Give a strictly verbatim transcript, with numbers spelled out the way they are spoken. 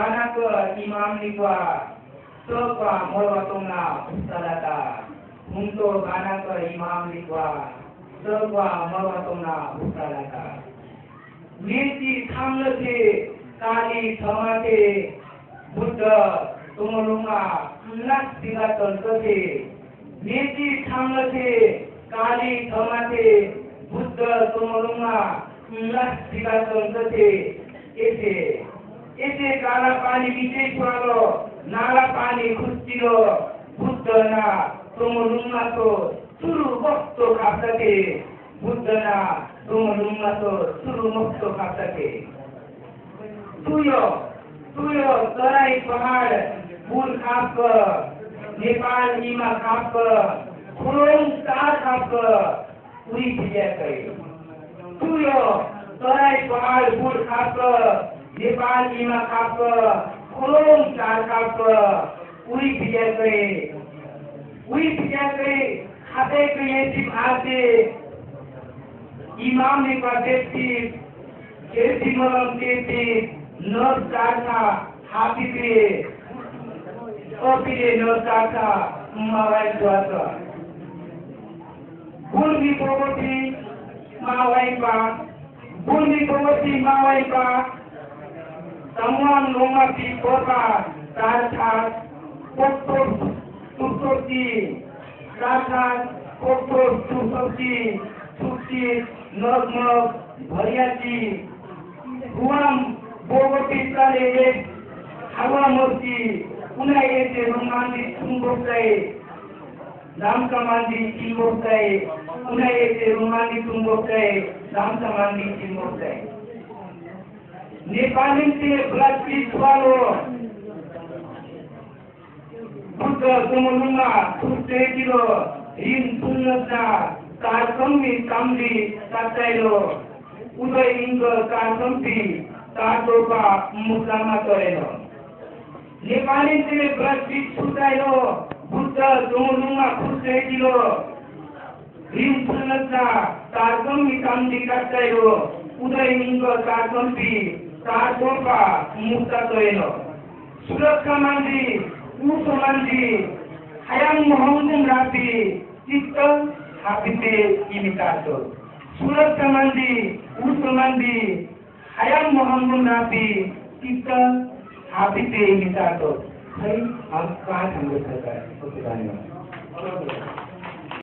gana ke imam nikwa sekwa morwatongna ustalata untuk gana ke imam nikwa sekwa morwatongna ustalata नीति थाम्न थे काली थमा थे बुद्ध तुमलुंगा नक तिला तंत्र थे नीति थाम्न थे काली थमा थे बुद्ध तुमलुंगा नक तिला तंत्र थे ऐसे ऐसे काला पानी नीचे छुआलो नाला पानी खुस्तिलो बुद्ध ना तुमलुंगा तो सुरु वक्त तो खाते थे बुद्ध ना तुमलुंगा तो सुरु वक्त तो खाते थे तुयो तुयो तराई पहाड़ बुल खाप नेपाल नीमा खाप खुरोंग तार खाप उरी भिजा गए तुयो तराई पहाड़ बुल खाप नेपाल नीमा खाप खुरोंग तार खाप उरी भिजा गए उरी भिजा गए खाते के ये सिर्फ आते इमाम ने पादेती केसी मलम केसी नर काथा हाथी पे ओपीरे नर काथा मावाई द्वारा बुल्ली पोगोटी मावाई पा बुल्ली पोगोटी मावाई पा तमुआन लोमा पी पोका काथा पोटो तुसोती काथा पोटो तुसोती तुसी नर नर भरियाची गुआम बोगोटी काले हवा मूर्ति उन्हें ऐसे रोमांटिक चुंबक नाम कमांडी चुंबक उन्हें ऐसे रोमांटिक चुंबक नाम कमांडी चुंबक नेपाली से ब्लड वालो बुद्ध तुमलुंगा तुस्ते किलो इन सुन्नता कारकम्बी काम्बी ताताइलो उदय इंग कारकम्बी ताटोपा मुक्लामा करेलो नेपाली से ब्रजित छुटाइलो बुद्ध तुमलुंगा खुस्ते किलो इन सुन्नता कारकम्बी काम्बी ताताइलो उदय इंग कारकम्बी ताटोपा मुक्ता करेलो सुरक्षा मंदी उस मंदी hayang mohong rapi चित्त हापिते इमितातो सूरत कमंदी उस कमंदी hayang mohong rapi चित्त हापिते इमितातो है हम कहाँ संगत करता है